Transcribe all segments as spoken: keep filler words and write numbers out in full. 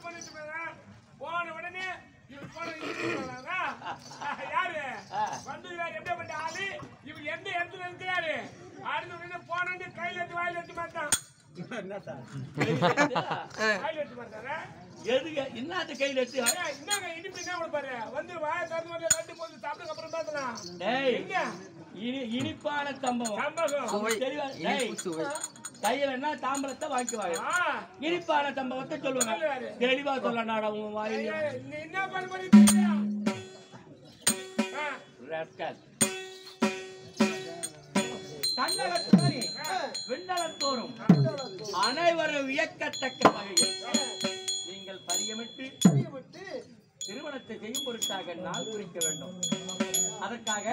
போன உடனே யாரு வந்து எப்படி பண்ண ஆளு இவர் எந்த இடத்துல இருக்கிறாரு அடுத்த உடனே போன கையில எடுத்து வாயில எடுத்து மாட்டான் என்னத்த கையில எடுத்து என்னங்க இனிப்பு என்ன கொடுப்பாரு வந்து வாய திறந்து ரெண்டு போது சாப்பிட்டு அப்புறம் பேசலாம் இனிப்பான சம்பவம் கையில என்ன தாம்பரத்தை வாங்கிக்குவாங்க இனிப்பான சம்பவத்தை சொல்லுவாங்க தெளிவா சொல்ல நாடகம் வாயில் என்ன பண்ண விண்ணலத்தோறும் அனைவரும் வியக்கத்தக்க வகையில் நீங்கள் பரியமிட்டு திருமணத்தை செய்யும் பொருட்டாக நாள் குறிக்க வேண்டும். அதற்காக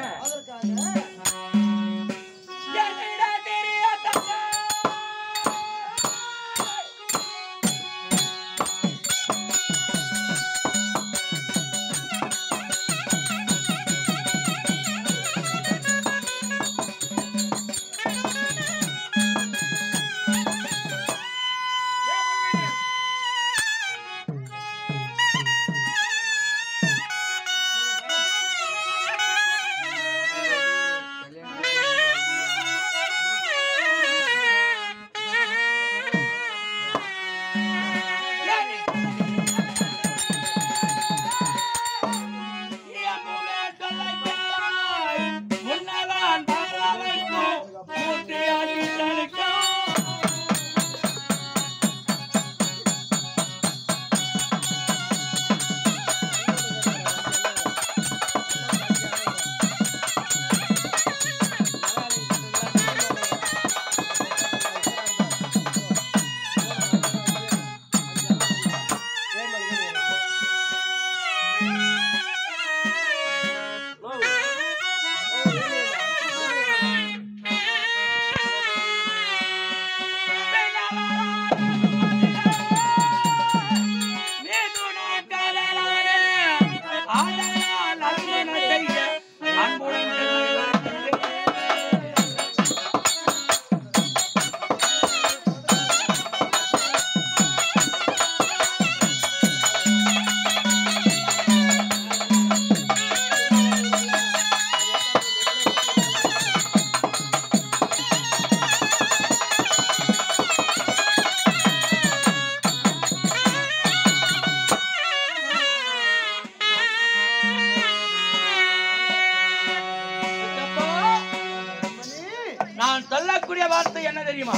நான் சொல்லக்கூடிய வார்த்தை என்ன தெரியுமா?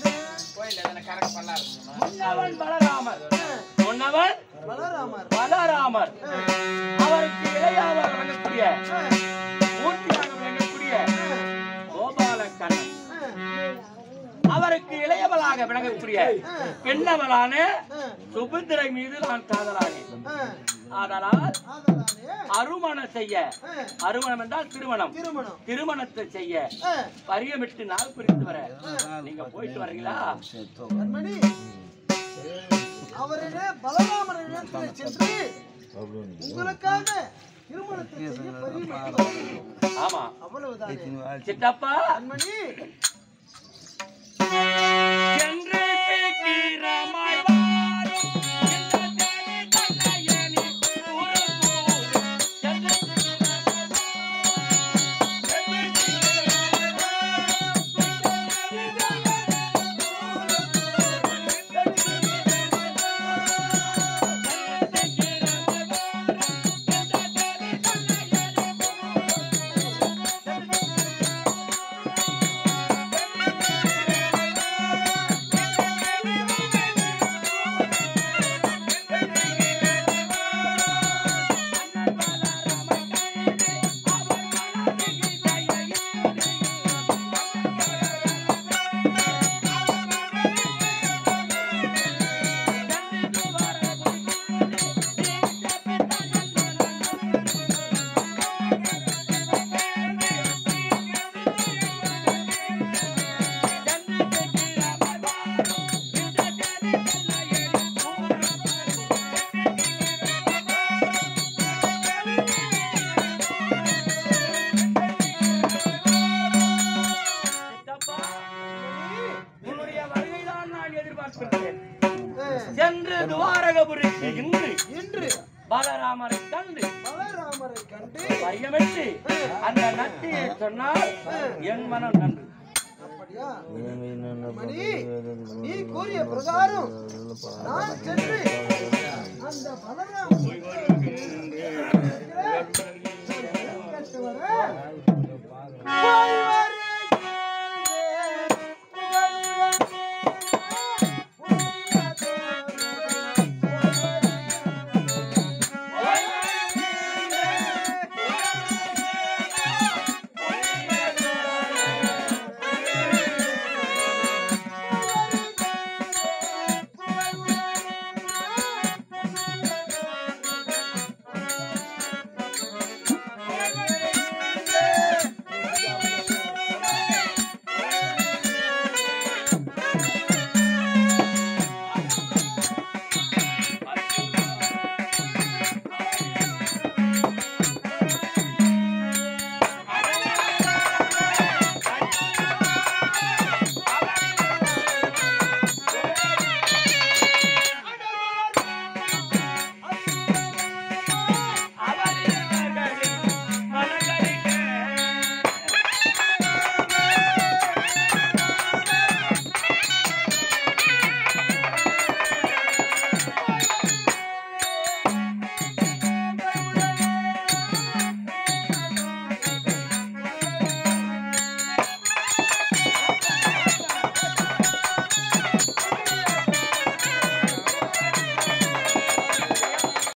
முன்னவன் பலராமர் முன்னவன் பலராமர் அவருக்கு இளையவர் விளங்கக்கூடிய மூர்த்தியாக விளங்கக்கூடிய கோபால கண்ணன் அவருக்கு இளையவளாக விளங்கக்கூடிய பெண்ணவளான சுபத்திரை மீது நான் காதலானேன். அதனால் அருமணம் செய்ய அருமணம் என்றால் திருமணம் திருமணத்தை செய்ய பரியமிட்டு நாள் குறித்து வர நீங்க போயிட்டு வரீங்களா? அவரிடம் பலராமரிடம் சென்று உங்களுக்காக திருமணத்தை செய்ய பரியமிட்டு ஆமா அவ்வளவுதான் சித்தப்பா அன்மணி சென்று கிரமாய் அந்தபுரிக்கு இன்று இன்று பலராமரை கண்டு பலராமரை கண்டு பையமிட்டு அந்த நத்தியை சொன்னால் என் மனம் நன்று. அப்படியா மணி, நீ கூறிய பிரகாரம் நான் சென்று அந்த பலராமரை கட்டு வர